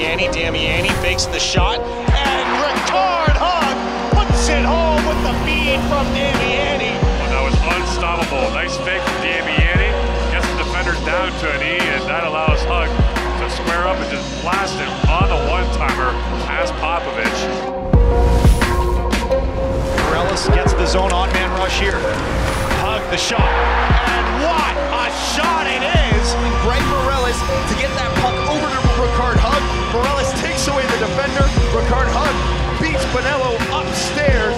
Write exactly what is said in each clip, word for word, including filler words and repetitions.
Damiani. Damiani fakes the shot, and Rickard Hugg puts it home with the feed from Damiani. Well, that was unstoppable. Nice fake from Damiani. Gets the defender down to an E, and that allows Hugg to square up and just blast him on the one-timer past Popovich. Morales gets the zone on-man rush here. Hugg the shot, and what a shot it is! Greg Morales to get that puck over to Rickard Hugg. Morales takes away the defender. Rickard Hugg beats Bonello upstairs.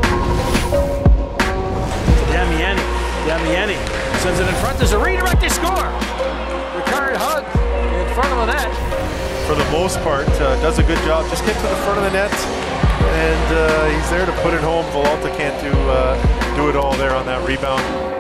Damiani, Damiani sends it in front. There's a redirect to score. Rickard Hugg in front of the net. For the most part, uh, does a good job. Just get to the front of the net, and uh, he's there to put it home. Villalta can't do uh, do it all there on that rebound.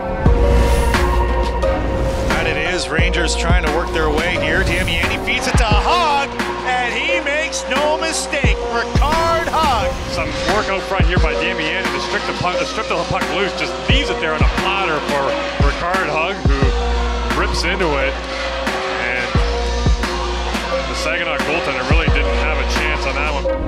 And it is Rangers trying to work their way here. Damiani feeds it to Hugg, and he makes no mistake. Rickard Hugg. Some work out front here by Damiani to strip the puck, to strip the puck loose. Just leaves it there on a platter for Rickard Hugg, who rips into it. And the Saginaw goaltender really didn't have a chance on that one.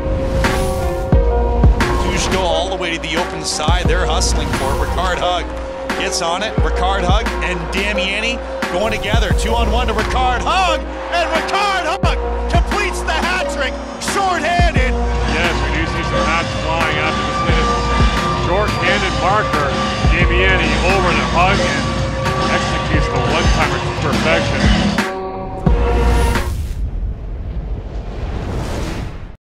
Go all the way to the open side. They're hustling for it. Rickard Hugg gets on it. Rickard Hugg and Damiani going together. Two on one to Rickard Hugg, and Rickard Hugg completes the hat trick, short-handed. Yes, we do see some hats flying after this latest short-handed marker. Damiani over to Hugg and executes the one-timer to perfection.